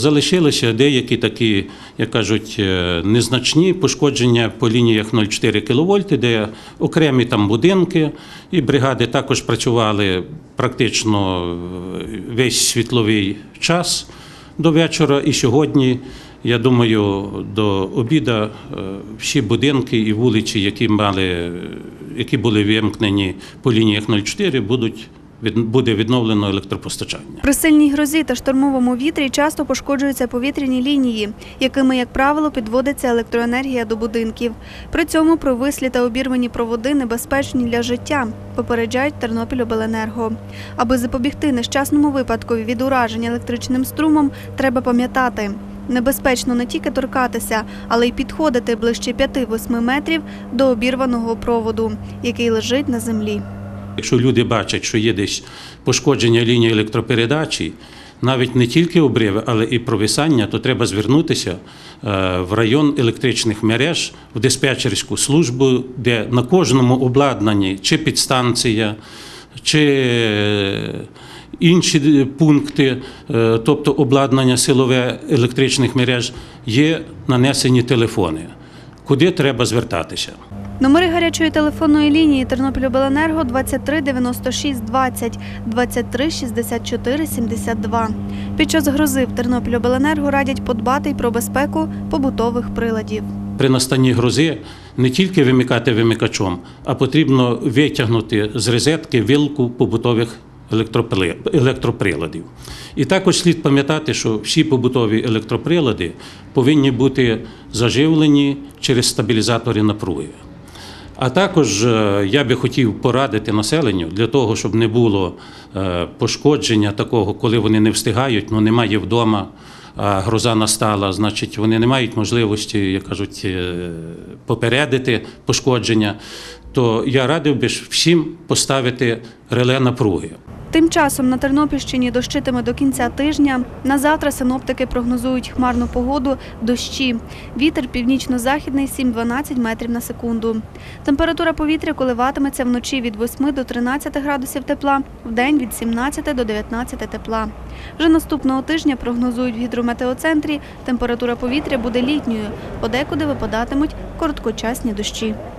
Залишилися деякі такі, як кажуть, незначні пошкодження по лініях 0,4 кВт, де окремі там будинки, і бригади також працювали практично весь світловий час до вечора. І сьогодні, я думаю, до обіду всі будинки і вулиці, які були вимкнені по лініях 0,4, буде відновлено електропостачання. При сильній грозі та штормовому вітрі часто пошкоджуються повітряні лінії, якими, як правило, підводиться електроенергія до будинків. При цьому провислі та обірвані проводи небезпечні для життя, попереджають Тернопільобленерго. Аби запобігти нещасному випадкові від ураження електричним струмом, треба пам'ятати – небезпечно не тільки торкатися, але й підходити ближче 5-8 метрів до обірваного проводу, який лежить на землі. Якщо люди бачать, що є десь пошкодження лінії електропередачі, навіть не тільки обриви, але і провисання, то треба звернутися в район електричних мереж, в диспетчерську службу, де на кожному обладнанні, чи підстанція, чи інші пункти, тобто обладнання силове електричних мереж, є нанесені телефони, куди треба звертатися. Номери гарячої телефонної лінії Тернопільобленерго 23 96 20, 23 64 72. Під час грози в Тернопільобленерго радять подбати й про безпеку побутових приладів. При настанні грози не тільки вимикати вимикачом, а потрібно витягнути з розетки вилку побутових електроприладів. І також слід пам'ятати, що всі побутові електроприлади повинні бути заживлені через стабілізатори напруги. А також я би хотів порадити населенню для того, щоб не було пошкодження такого, коли вони не встигають, немає вдома, а гроза настала, значить вони не мають можливості, як кажуть, попередити пошкодження, то я радив би всім поставити реле напруги. Тим часом на Тернопільщині дощитиме до кінця тижня. На завтра синоптики прогнозують хмарну погоду, дощі. Вітер північно-західний 7-12 метрів на секунду. Температура повітря коливатиметься вночі від 8 до 13 градусів тепла, вдень від 17 до 19 тепла. Вже наступного тижня, прогнозують в гідрометеоцентрі, температура повітря буде літньою, подекуди випадатимуть короткочасні дощі.